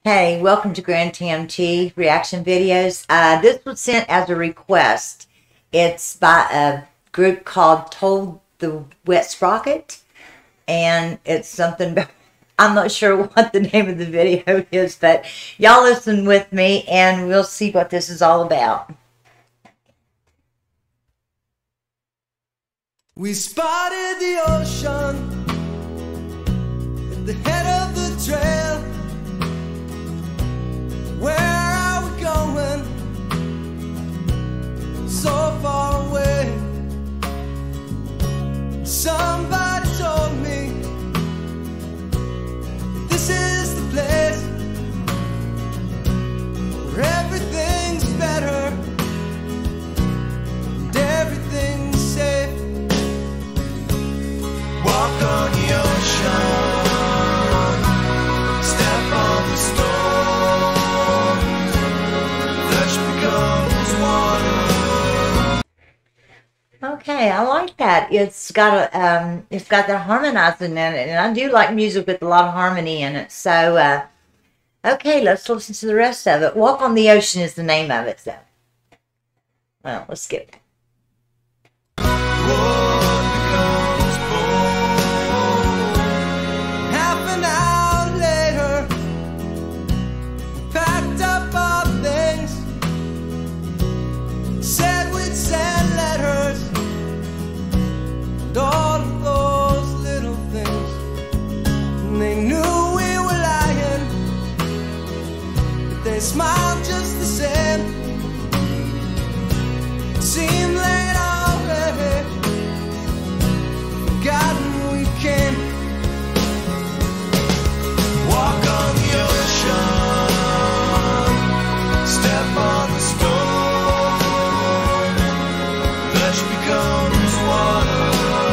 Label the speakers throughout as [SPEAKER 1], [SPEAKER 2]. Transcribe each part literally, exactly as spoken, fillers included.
[SPEAKER 1] Hey, welcome to Grand T M T Reaction Videos. Uh, this was sent as a request. It's by a group called Told the Wet Sprocket, and it's something about, I'm not sure what the name of the video is, but y'all listen with me and we'll see what this is all about.
[SPEAKER 2] We spotted the ocean at the head of the trail. Where are we going? So far away. Somebody told me this is the place where everything's better and everything's safe. Walk on the ocean, step on the storm.
[SPEAKER 1] Okay, I like that. It's got a, um, it's got the harmonizing in it, and I do like music with a lot of harmony in it. So, uh, okay, let's listen to the rest of it. Walk on the Ocean is the name of it, so. Well, let's skip it.
[SPEAKER 2] Half an hour later, packed up our things, said we'd send letters. And all of those little things, and they knew we were lying, but they smiled just the same. It seemed late already, forgotten we came. Walk on the ocean, step on the storm, flesh becomes water.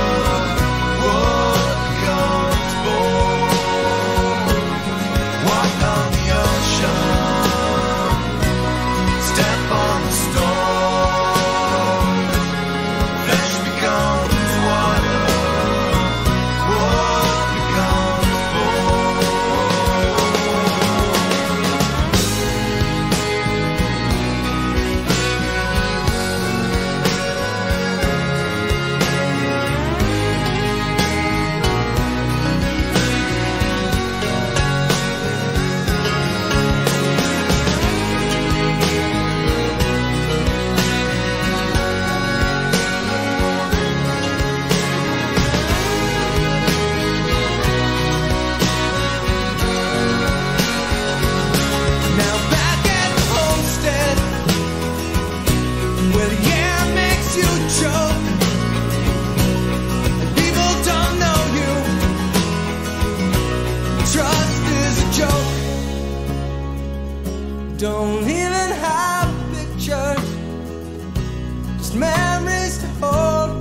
[SPEAKER 2] Don't even have pictures, just memories to hold.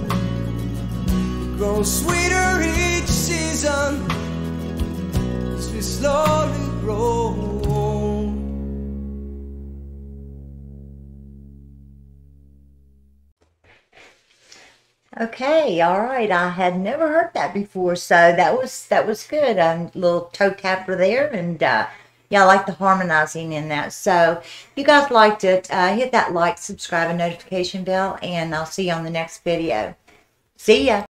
[SPEAKER 2] It grows sweeter each season as we slowly grow.
[SPEAKER 1] Okay, all right. I had never heard that before, so that was that was good. A um, little toe tapper there, and uh, yeah, I like the harmonizing in that. So, if you guys liked it, uh, hit that like, subscribe, and notification bell, and I'll see you on the next video. See ya.